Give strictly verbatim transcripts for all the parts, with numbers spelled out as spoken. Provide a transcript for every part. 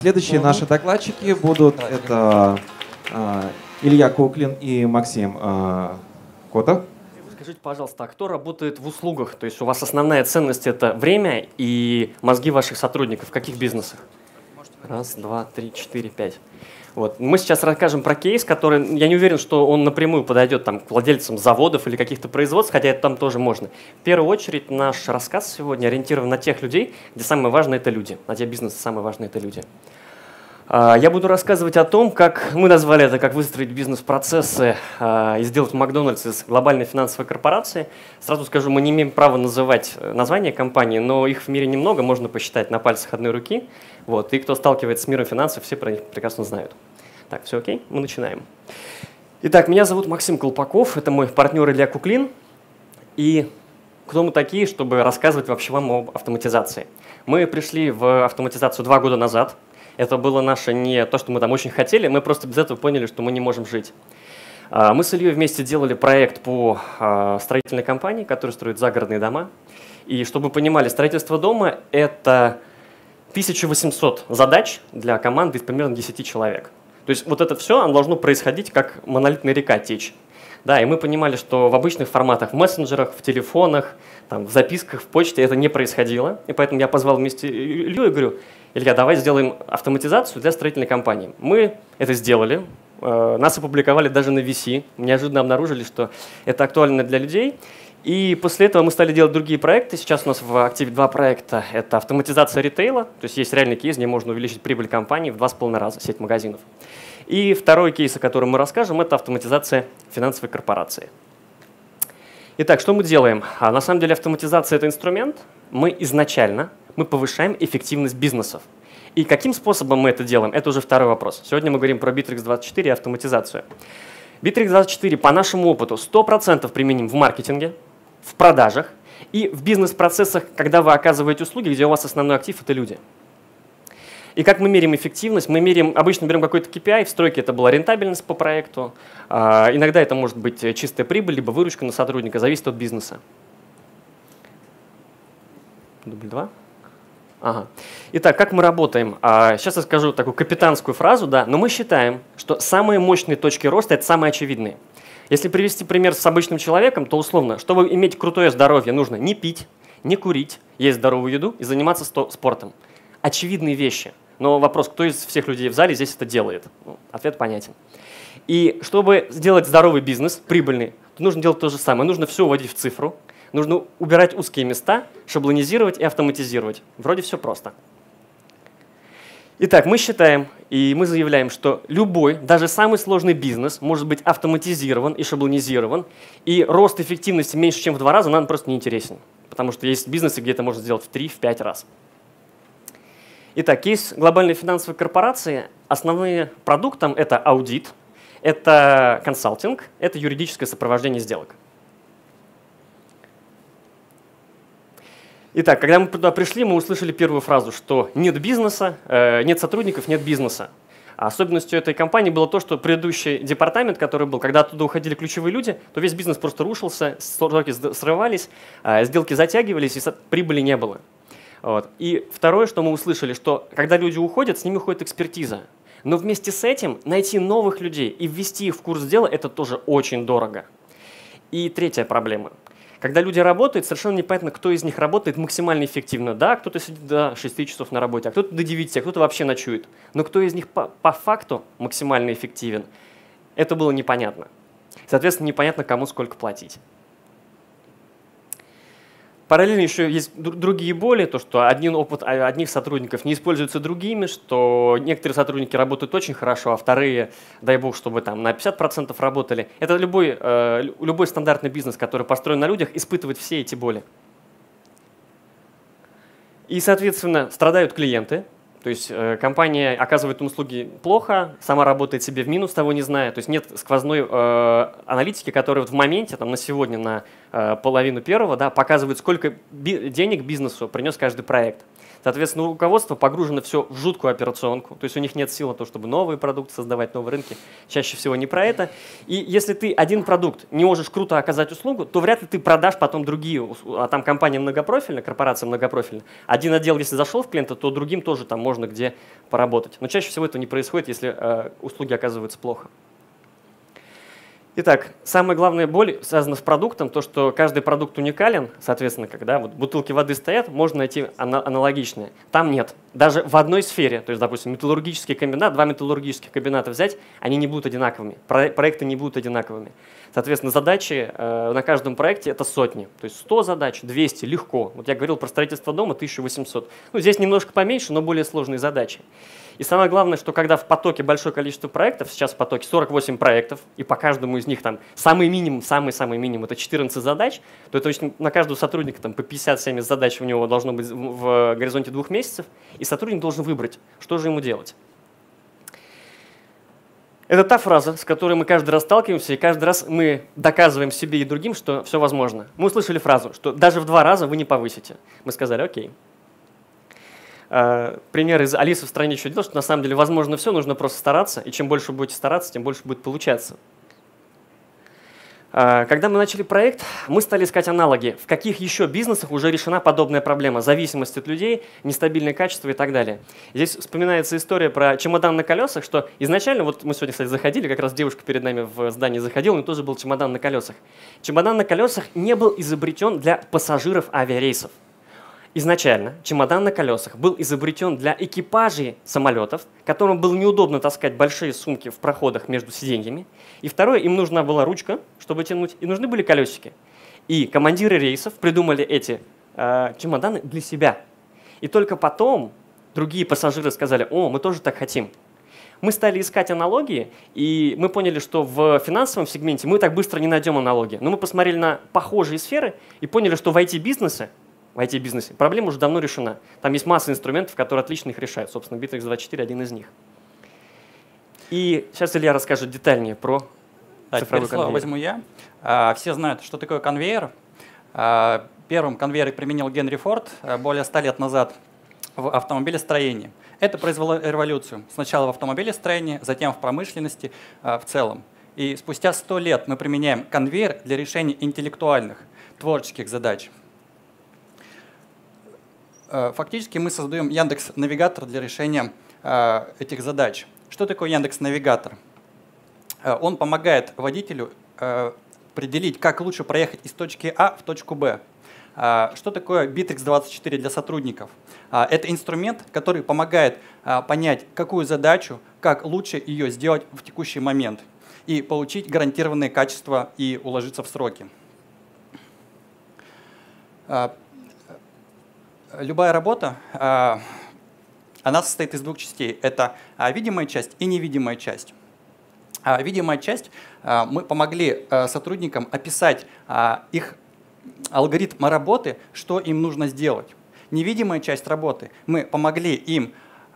Следующие угу. наши докладчики будут да, это э, Илья Куклин и Максим э, Котов. Скажите, пожалуйста, а кто работает в услугах? То есть у вас основная ценность – это время и мозги ваших сотрудников. В каких бизнесах? Раз, два, три, четыре, пять. Вот. Мы сейчас расскажем про кейс, который, я не уверен, что он напрямую подойдет там, к владельцам заводов или каких-то производств, хотя это там тоже можно. В первую очередь наш рассказ сегодня ориентирован на тех людей, где самое важное – это люди. На те бизнесы самое важное – это люди. Я буду рассказывать о том, как мы назвали это, как выстроить бизнес-процессы и сделать Макдональдс из глобальной финансовой корпорации. Сразу скажу, мы не имеем права называть название компании, но их в мире немного, можно посчитать на пальцах одной руки. Вот. И кто сталкивается с миром финансов, все про них прекрасно знают. Так, все окей? Мы начинаем. Итак, меня зовут Максим Колпаков, это мой партнер Илья Куклин. И кто мы такие, чтобы рассказывать вообще вам об автоматизации? Мы пришли в автоматизацию два года назад. Это было наше не то, что мы там очень хотели, мы просто без этого поняли, что мы не можем жить. Мы с Ильей вместе делали проект по строительной компании, которая строит загородные дома. И чтобы вы понимали, строительство дома – это тысяча восемьсот задач для команды из примерно десяти человек. То есть вот это все оно должно происходить как монолитная река течь. Да, и мы понимали, что в обычных форматах, в мессенджерах, в телефонах, там, в записках, в почте это не происходило. И поэтому я позвал вместе Илью и говорю: Илья, давай сделаем автоматизацию для строительной компании. Мы это сделали, нас опубликовали даже на ви си, неожиданно обнаружили, что это актуально для людей. И после этого мы стали делать другие проекты. Сейчас у нас в активе два проекта. Это автоматизация ритейла, то есть есть реальный кейс, где можно увеличить прибыль компании в два с половиной раза, сеть магазинов. И второй кейс, о котором мы расскажем, это автоматизация финансовой корпорации. Итак, что мы делаем? А на самом деле автоматизация – это инструмент. Мы изначально мы повышаем эффективность бизнесов. И каким способом мы это делаем? Это уже второй вопрос. Сегодня мы говорим про Bittrex двадцать четыре и автоматизацию. Bittrex двадцать четыре по нашему опыту сто процентов применим в маркетинге, в продажах и в бизнес-процессах, когда вы оказываете услуги, где у вас основной актив – это люди. И как мы меряем эффективность? Мы меряем, обычно берем какой-то кей пи ай, в стройке это была рентабельность по проекту, а, иногда это может быть чистая прибыль, либо выручка на сотрудника, зависит от бизнеса. Дубль два. Ага. Итак, как мы работаем? А, сейчас я скажу такую капитанскую фразу, да, но мы считаем, что самые мощные точки роста – это самые очевидные. Если привести пример с обычным человеком, то условно, чтобы иметь крутое здоровье, нужно не пить, не курить, есть здоровую еду и заниматься спортом. Очевидные вещи. Но вопрос, кто из всех людей в зале здесь это делает? Ну, ответ понятен. И чтобы сделать здоровый бизнес, прибыльный, то нужно делать то же самое. Нужно все уводить в цифру, нужно убирать узкие места, шаблонизировать и автоматизировать. Вроде все просто. Итак, мы считаем и мы заявляем, что любой, даже самый сложный бизнес может быть автоматизирован и шаблонизирован, и рост эффективности меньше, чем в два раза, нам просто не интересен. Потому что есть бизнесы, где это можно сделать в три-пять раз. Итак, кейс глобальной финансовой корпорации. Основные продукты там это аудит, это консалтинг, это юридическое сопровождение сделок. Итак, когда мы туда пришли, мы услышали первую фразу, что нет бизнеса, э, нет сотрудников, нет бизнеса. А особенностью этой компании было то, что предыдущий департамент, который был, когда оттуда уходили ключевые люди, то весь бизнес просто рушился, сроки срывались, э, сделки затягивались, и прибыли не было. Вот. И второе, что мы услышали, что когда люди уходят, с ними уходит экспертиза. Но вместе с этим найти новых людей и ввести их в курс дела – это тоже очень дорого. И третья проблема. Когда люди работают, совершенно непонятно, кто из них работает максимально эффективно. Да, кто-то сидит до шести часов на работе, а кто-то до девяти, а кто-то вообще ночует. Но кто из них по, по факту максимально эффективен, это было непонятно. Соответственно, непонятно, кому сколько платить. Параллельно еще есть другие боли, то, что один опыт одних сотрудников не используется другими, что некоторые сотрудники работают очень хорошо, а вторые, дай бог, чтобы там на пятьдесят процентов работали. Это любой, э, любой стандартный бизнес, который построен на людях, испытывает все эти боли. И, соответственно, страдают клиенты. То есть э, компания оказывает им услуги плохо, сама работает себе в минус, того не зная. То есть нет сквозной э, аналитики, которая вот в моменте, там, на сегодня, на э, половину первого, да, показывает, сколько би денег бизнесу принес каждый проект. Соответственно, руководство погружено все в жуткую операционку, то есть у них нет сил на то, чтобы новые продукты создавать, новые рынки, чаще всего не про это. И если ты один продукт не можешь круто оказать услугу, то вряд ли ты продашь потом другие, а там компания многопрофильная, корпорация многопрофильная. Один отдел, если зашел в клиента, то другим тоже там можно где поработать. Но чаще всего это не происходит, если э, услуги оказываются плохо. Итак, самая главная боль связана с продуктом, то, что каждый продукт уникален, соответственно, когда вот бутылки воды стоят, можно найти аналогичные. Там нет. Даже в одной сфере, то есть, допустим, металлургический комбинат, два металлургических комбината взять, они не будут одинаковыми, проекты не будут одинаковыми. Соответственно, задачи э, на каждом проекте это сотни, то есть сто задач, двести, легко. Вот я говорил про строительство дома, тысяча восемьсот. Ну, здесь немножко поменьше, но более сложные задачи. И самое главное, что когда в потоке большое количество проектов, сейчас в потоке сорок восемь проектов, и по каждому из них там самый минимум, самый-самый минимум это четырнадцать задач, то это очень, на каждого сотрудника там, по пятьдесят-семьдесят задач у него должно быть в горизонте двух месяцев, и сотрудник должен выбрать, что же ему делать. Это та фраза, с которой мы каждый раз сталкиваемся, и каждый раз мы доказываем себе и другим, что все возможно. Мы услышали фразу, что даже в два раза вы не повысите. Мы сказали, окей. Пример из «Алисы в стране чудес», что на самом деле возможно все, нужно просто стараться, и чем больше вы будете стараться, тем больше будет получаться. Когда мы начали проект, мы стали искать аналоги, в каких еще бизнесах уже решена подобная проблема, зависимость от людей, нестабильное качество и так далее. Здесь вспоминается история про чемодан на колесах, что изначально, вот мы сегодня, кстати, заходили, как раз девушка перед нами в здании заходила, у нее тоже был чемодан на колесах. Чемодан на колесах не был изобретен для пассажиров авиарейсов. Изначально чемодан на колесах был изобретен для экипажей самолетов, которым было неудобно таскать большие сумки в проходах между сиденьями. И второе, им нужна была ручка, чтобы тянуть, и нужны были колесики. И командиры рейсов придумали эти э, чемоданы для себя. И только потом другие пассажиры сказали, о, мы тоже так хотим. Мы стали искать аналогии, и мы поняли, что в финансовом сегменте мы так быстро не найдем аналогии. Но мы посмотрели на похожие сферы и поняли, что в ай ти-бизнесе в ай ти-бизнесе проблема уже давно решена. Там есть масса инструментов, которые отлично их решают. Собственно, Bittrex двадцать четыре один из них. И сейчас Илья расскажет детальнее про да, цифровой конвейер. Возьму я. А, все знают, что такое конвейер. А, первым конвейер применил Генри Форд более ста лет назад в автомобилестроении. Это произвело революцию. Сначала в автомобилестроении, затем в промышленности а, в целом. И спустя сто лет мы применяем конвейер для решения интеллектуальных, творческих задач. Фактически мы создаем Яндекс.Навигатор для решения э, этих задач. Что такое Яндекс.Навигатор? Э, он помогает водителю э, определить, как лучше проехать из точки А в точку Б. Э, что такое Bittrex двадцать четыре для сотрудников? Э, это инструмент, который помогает э, понять, какую задачу, как лучше ее сделать в текущий момент и получить гарантированные качества и уложиться в сроки. Э, Любая работа, она состоит из двух частей. Это видимая часть и невидимая часть. Видимая часть, мы помогли сотрудникам описать их алгоритм работы, что им нужно сделать. Невидимая часть работы, мы помогли им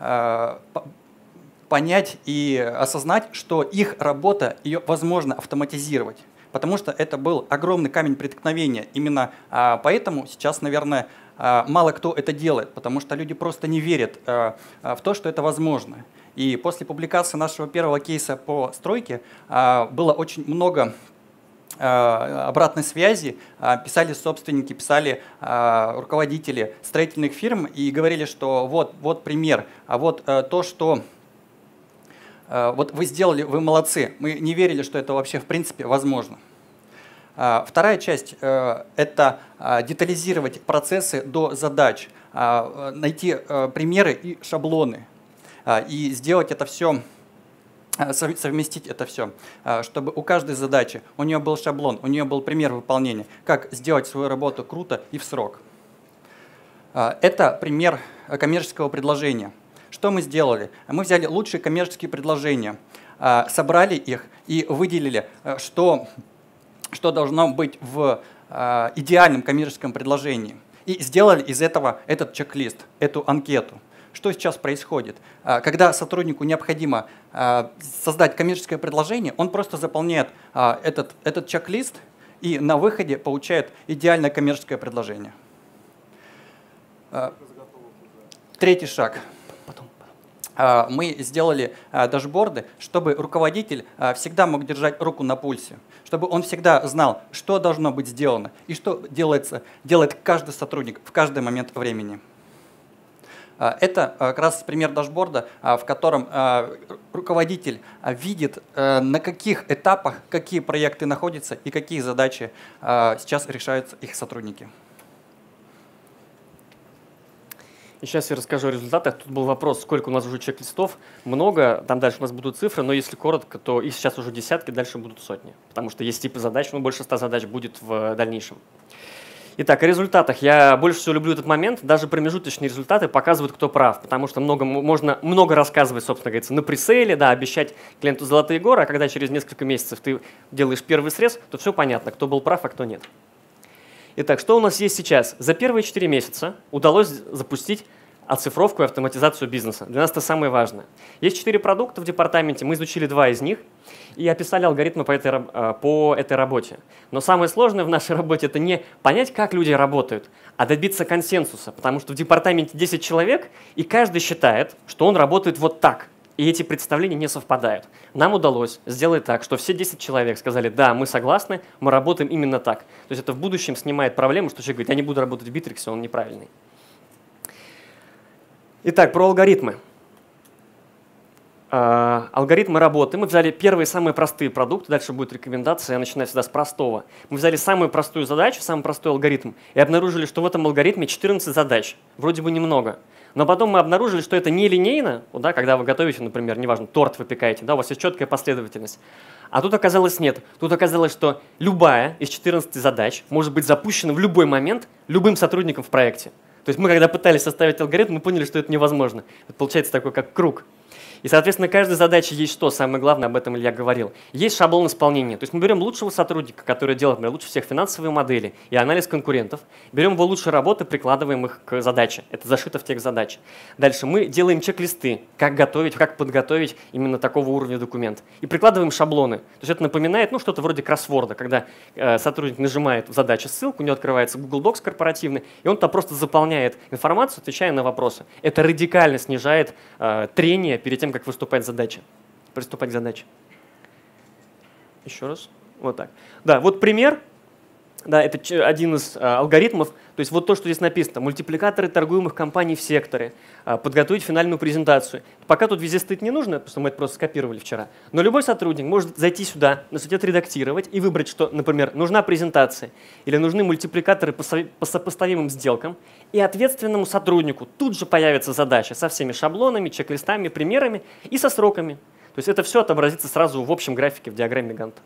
понять и осознать, что их работа, ее возможно автоматизировать. Потому что это был огромный камень преткновения. Именно поэтому сейчас, наверное, мало кто это делает, потому что люди просто не верят в то, что это возможно. И после публикации нашего первого кейса по стройке было очень много обратной связи, писали собственники, писали руководители строительных фирм и говорили, что вот, вот пример, а вот то, что вот вы сделали, вы молодцы, мы не верили, что это вообще в принципе возможно. Вторая часть – это детализировать процессы до задач, найти примеры и шаблоны, и сделать это все, совместить это все, чтобы у каждой задачи у нее был шаблон, у нее был пример выполнения, как сделать свою работу круто и в срок. Это пример коммерческого предложения. Что мы сделали? Мы взяли лучшие коммерческие предложения, собрали их и выделили, что, что должно быть в идеальном коммерческом предложении. И сделали из этого этот чек-лист, эту анкету. Что сейчас происходит? Когда сотруднику необходимо создать коммерческое предложение, он просто заполняет этот, этот чек-лист и на выходе получает идеальное коммерческое предложение. Третий шаг. Потом. Мы сделали дашборды, чтобы руководитель всегда мог держать руку на пульсе, чтобы он всегда знал, что должно быть сделано и что делается, делает каждый сотрудник в каждый момент времени. Это как раз пример дашборда, в котором руководитель видит, на каких этапах какие проекты находятся и какие задачи сейчас решают их сотрудники. И сейчас я расскажу о результатах. Тут был вопрос, сколько у нас уже чек-листов. Много, там дальше у нас будут цифры, но если коротко, то их сейчас уже десятки, дальше будут сотни. Потому что есть типы задач, но больше ста задач будет в дальнейшем. Итак, о результатах. Я больше всего люблю этот момент. Даже промежуточные результаты показывают, кто прав. Потому что много, можно много рассказывать, собственно говоря, на пресейле, да, обещать клиенту золотые горы, а когда через несколько месяцев ты делаешь первый срез, то все понятно, кто был прав, а кто нет. Итак, что у нас есть сейчас? За первые четыре месяца удалось запустить оцифровку и автоматизацию бизнеса. Для нас это самое важное. Есть четыре продукта в департаменте, мы изучили два из них и описали алгоритмы по этой, по этой работе. Но самое сложное в нашей работе – это не понять, как люди работают, а добиться консенсуса, потому что в департаменте десять человек, и каждый считает, что он работает вот так. И эти представления не совпадают. Нам удалось сделать так, что все десять человек сказали, да, мы согласны, мы работаем именно так. То есть это в будущем снимает проблему, что человек говорит, я не буду работать в Битриксе, он неправильный. Итак, про алгоритмы. Uh, алгоритмы работы. Мы взяли первые самые простые продукты, дальше будет рекомендация, я начинаю всегда с простого. Мы взяли самую простую задачу, самый простой алгоритм, и обнаружили, что в этом алгоритме четырнадцать задач. Вроде бы немного. Но потом мы обнаружили, что это не линейно, да, когда вы готовите, например, неважно, торт выпекаете, да, у вас есть четкая последовательность. А тут оказалось нет. Тут оказалось, что любая из четырнадцати задач может быть запущена в любой момент любым сотрудником в проекте. То есть мы, когда пытались составить алгоритм, мы поняли, что это невозможно. Это получается такой, как круг. И, соответственно, каждой задаче есть что? Самое главное, об этом Илья говорил. Есть шаблон исполнения. То есть мы берем лучшего сотрудника, который делает например, лучше всех финансовые модели и анализ конкурентов, берем его лучшие работы, прикладываем их к задаче. Это зашито в текст задач. Дальше мы делаем чек-листы, как готовить, как подготовить именно такого уровня документ. И прикладываем шаблоны. То есть это напоминает ну, что-то вроде кроссворда, когда э, сотрудник нажимает в задачу ссылку, у него открывается Google Docs корпоративный, и он там просто заполняет информацию, отвечая на вопросы. Это радикально снижает э, трение перед тем, как выступать задача, приступать к задаче. Еще раз. Вот так. Да, вот пример. Да, это один из а, алгоритмов. То есть вот то, что здесь написано. Мультипликаторы торгуемых компаний в секторе. А, подготовить финальную презентацию. Пока тут везде стоит не нужно, потому что мы это просто скопировали вчера. Но любой сотрудник может зайти сюда, начать отредактировать и выбрать, что, например, нужна презентация или нужны мультипликаторы по, со по сопоставимым сделкам. И ответственному сотруднику тут же появится задача со всеми шаблонами, чек-листами, примерами и со сроками. То есть это все отобразится сразу в общем графике в диаграмме Ганта.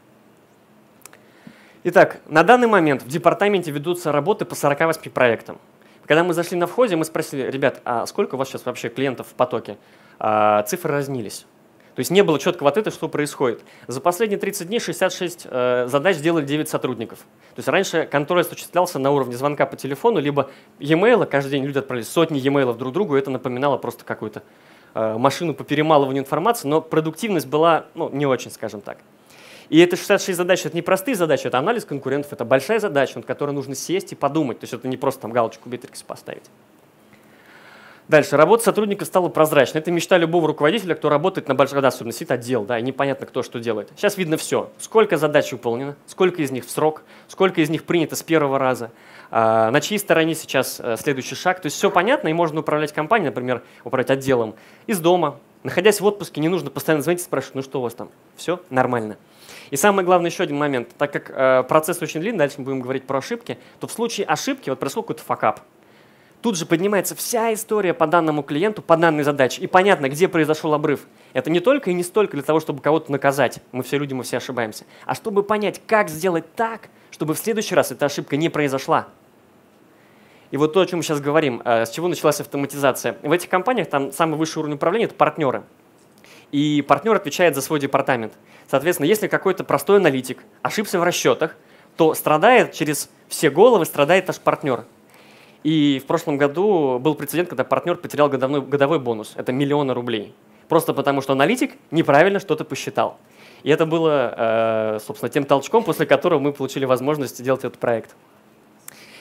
Итак, на данный момент в департаменте ведутся работы по сорока восьми проектам. Когда мы зашли на входе, мы спросили, ребят, а сколько у вас сейчас вообще клиентов в потоке? А, цифры разнились. То есть не было четкого ответа, что происходит. За последние тридцать дней шестьдесят шесть э, задач сделали девять сотрудников. То есть раньше контроль осуществлялся на уровне звонка по телефону, либо e-mail, каждый день люди отправили сотни e-mailов друг другу, и это напоминало просто какую-то э, машину по перемалыванию информации, но продуктивность была ну, не очень, скажем так. И это шестьдесят шесть задач, это не простые задачи, это анализ конкурентов, это большая задача, над которой нужно сесть и подумать. То есть это не просто там галочку Битрикс поставить. Дальше. Работа сотрудника стала прозрачной. Это мечта любого руководителя, кто работает на большой, особенно сидит отдел, да, и непонятно, кто что делает. Сейчас видно все. Сколько задач выполнено, сколько из них в срок, сколько из них принято с первого раза, а, на чьей стороне сейчас а, следующий шаг. То есть все понятно, и можно управлять компанией, например, управлять отделом из дома. Находясь в отпуске, не нужно постоянно звонить и спрашивать, ну что у вас там, все нормально. И самое главное, еще один момент. Так как э, процесс очень длинный, дальше мы будем говорить про ошибки, то в случае ошибки, вот происходит какой-то факап, тут же поднимается вся история по данному клиенту, по данной задаче. И понятно, где произошел обрыв. Это не только и не столько для того, чтобы кого-то наказать, мы все люди, мы все ошибаемся, а чтобы понять, как сделать так, чтобы в следующий раз эта ошибка не произошла. И вот то, о чем мы сейчас говорим, э, с чего началась автоматизация. В этих компаниях там самый высший уровень управления – это партнеры. И партнер отвечает за свой департамент. Соответственно, если какой-то простой аналитик ошибся в расчетах, то страдает через все головы, страдает наш партнер. И в прошлом году был прецедент, когда партнер потерял годовой, годовой бонус. Это миллионы рублей. Просто потому, что аналитик неправильно что-то посчитал. И это было, собственно, тем толчком, после которого мы получили возможность сделать этот проект.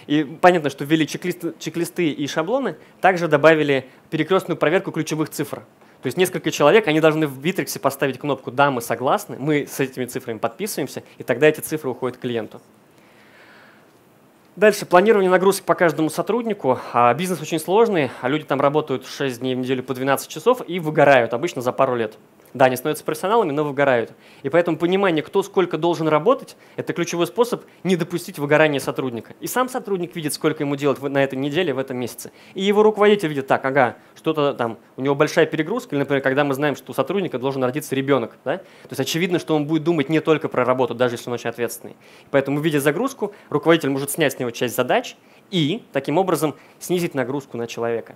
И понятно, что ввели чек-листы, чек-листы и шаблоны, также добавили перекрестную проверку ключевых цифр. То есть несколько человек, они должны в Bittrex поставить кнопку «Да, мы согласны», мы с этими цифрами подписываемся, и тогда эти цифры уходят клиенту. Дальше, планирование нагрузок по каждому сотруднику. А, бизнес очень сложный, а люди там работают шесть дней в неделю по двенадцать часов и выгорают обычно за пару лет. Да, они становятся профессионалами, но выгорают. И поэтому понимание, кто сколько должен работать, это ключевой способ не допустить выгорания сотрудника. И сам сотрудник видит, сколько ему делать на этой неделе, в этом месяце. И его руководитель видит, так, ага, что-то там, у него большая перегрузка, или, например, когда мы знаем, что у сотрудника должен родиться ребенок. Да? То есть очевидно, что он будет думать не только про работу, даже если он очень ответственный. Поэтому, видя загрузку, руководитель может снять с него часть задач и таким образом снизить нагрузку на человека.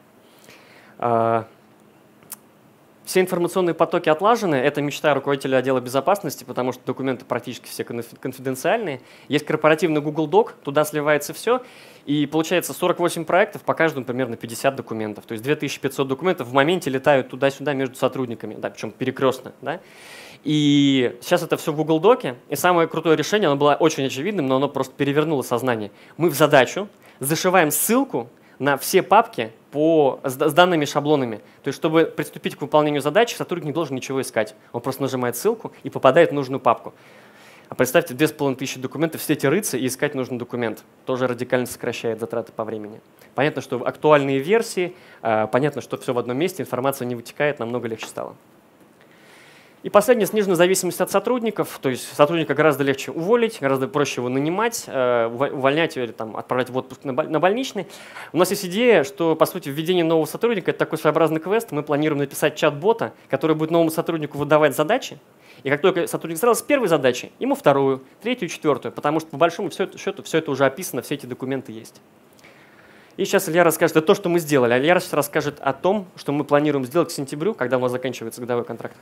Все информационные потоки отлажены. Это мечта руководителя отдела безопасности, потому что документы практически все конфиденциальные. Есть корпоративный Google Doc, туда сливается все. И получается сорок восемь проектов, по каждому примерно пятьдесят документов. То есть две тысячи пятьсот документов в моменте летают туда-сюда между сотрудниками, да, причем перекрестно. Да? И сейчас это все в Google Доке. И самое крутое решение, оно было очень очевидным, но оно просто перевернуло сознание. Мы в задачу зашиваем ссылку на все папки по, с, с данными шаблонами. То есть, чтобы приступить к выполнению задачи, сотрудник не должен ничего искать. Он просто нажимает ссылку и попадает в нужную папку. А представьте, две с половиной тысячи документов, все эти рыться и искать нужный документ. Тоже радикально сокращает затраты по времени. Понятно, что актуальные версии, э, понятно, что все в одном месте, информация не вытекает, намного легче стало. И последнее, сниженная зависимость от сотрудников, то есть сотрудника гораздо легче уволить, гораздо проще его нанимать, увольнять или там, отправлять в отпуск на больничный. У нас есть идея, что, по сути, введение нового сотрудника – это такой своеобразный квест. Мы планируем написать чат-бота, который будет новому сотруднику выдавать задачи. И как только сотрудник сразу с первой задачи, ему вторую, третью, четвертую, потому что, по большому счету, все это уже описано, все эти документы есть. И сейчас Илья расскажет, это то, что мы сделали. А Илья сейчас расскажет о том, что мы планируем сделать к сентябрю, когда у нас заканчивается годовой контракт.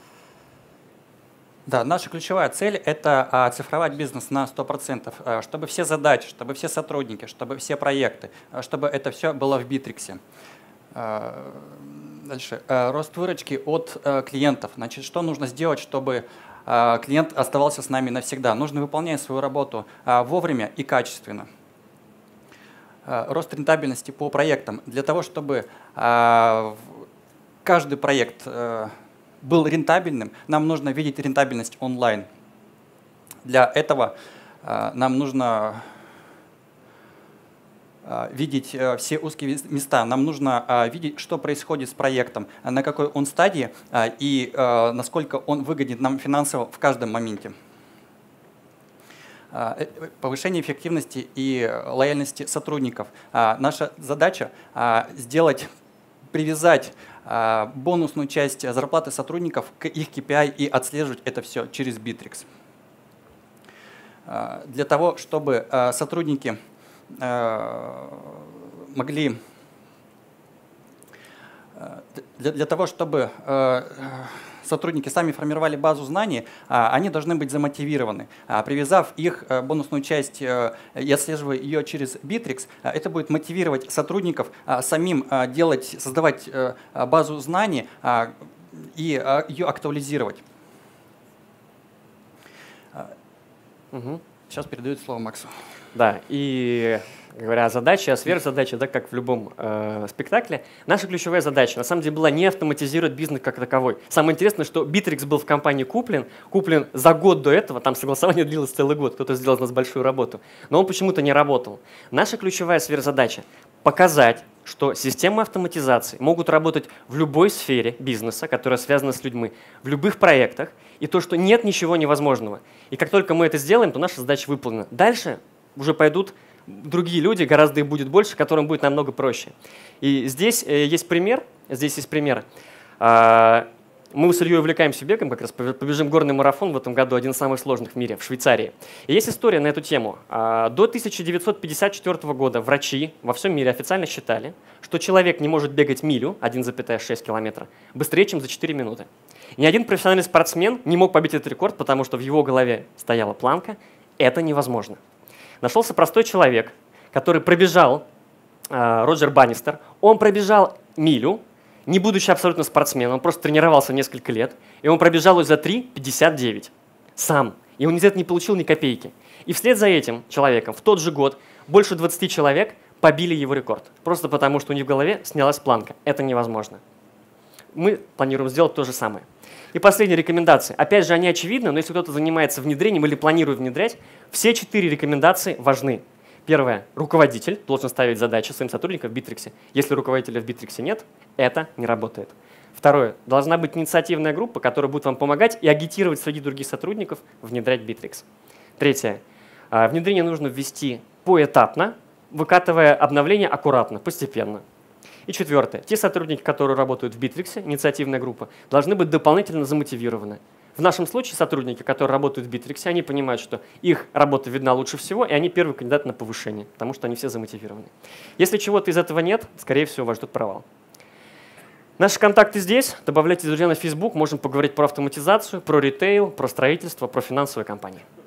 Да, наша ключевая цель – это а, цифровать бизнес на сто процентов, а, чтобы все задачи, чтобы все сотрудники, чтобы все проекты, а, чтобы это все было в Bittrex. А, дальше. А, рост выручки от а, клиентов. Значит, что нужно сделать, чтобы а, клиент оставался с нами навсегда? Нужно выполнять свою работу а, вовремя и качественно. А, рост рентабельности по проектам. Для того, чтобы а, каждый проект а, был рентабельным, нам нужно видеть рентабельность онлайн. Для этого э, нам нужно э, видеть э, все узкие места, нам нужно э, видеть, что происходит с проектом, на какой он стадии э, и э, насколько он выгоден нам финансово в каждом моменте. Э, повышение эффективности и лояльности сотрудников. Э, наша задача э, сделать, привязать бонусную часть зарплаты сотрудников к их кей пи ай и отслеживать это все через Bittrex. Для того, чтобы сотрудники могли, для, для того, чтобы сотрудники сами формировали базу знаний, они должны быть замотивированы. Привязав их бонусную часть и отслеживая ее через Bittrex, это будет мотивировать сотрудников самим делать, создавать базу знаний и ее актуализировать. Угу. Сейчас передаю слово Максу. Да, и говоря о задаче, о сверхзадаче, да, как в любом э, спектакле, наша ключевая задача на самом деле была не автоматизировать бизнес как таковой. Самое интересное, что Bittrex был в компании куплен, куплен за год до этого, там согласование длилось целый год, кто-то сделал из нас большую работу, но он почему-то не работал. Наша ключевая сверхзадача – показать, что системы автоматизации могут работать в любой сфере бизнеса, которая связана с людьми, в любых проектах, и то, что нет ничего невозможного. И как только мы это сделаем, то наша задача выполнена. Дальше уже пойдут другие люди, гораздо их будет больше, которым будет намного проще. И здесь есть пример. Здесь есть пример. Мы с Ильей увлекаемся бегом, как раз побежим горный марафон в этом году, один из самых сложных в мире, в Швейцарии. И есть история на эту тему. До тысяча девятьсот пятьдесят четвёртого года врачи во всем мире официально считали, что человек не может бегать милю, один целых шесть километра, быстрее, чем за четыре минуты. Ни один профессиональный спортсмен не мог побить этот рекорд, потому что в его голове стояла планка «это невозможно». Нашелся простой человек, который пробежал, э, Роджер Баннистер, он пробежал милю, не будучи абсолютно спортсменом, он просто тренировался несколько лет, и он пробежал ее за три пятьдесят девять сам, и он из этого не получил ни копейки. И вслед за этим человеком в тот же год больше двадцати человек побили его рекорд, просто потому что у них в голове снялась планка. Это невозможно. Мы планируем сделать то же самое. И последняя рекомендация. Опять же, они очевидны, но если кто-то занимается внедрением или планирует внедрять, все четыре рекомендации важны. Первое. Руководитель должен ставить задачи своим сотрудникам в Bittrex. Если руководителя в Bittrex нет, это не работает. Второе. Должна быть инициативная группа, которая будет вам помогать и агитировать среди других сотрудников внедрять Bittrex. Третье. Внедрение нужно ввести поэтапно, выкатывая обновления аккуратно, постепенно. И четвертое. Те сотрудники, которые работают в Bittrex, инициативная группа, должны быть дополнительно замотивированы. В нашем случае сотрудники, которые работают в Bittrex, они понимают, что их работа видна лучше всего, и они первый кандидат на повышение, потому что они все замотивированы. Если чего-то из этого нет, скорее всего, вас ждет провал. Наши контакты здесь. Добавляйте друзья на Facebook. Можем поговорить про автоматизацию, про ритейл, про строительство, про финансовые компании.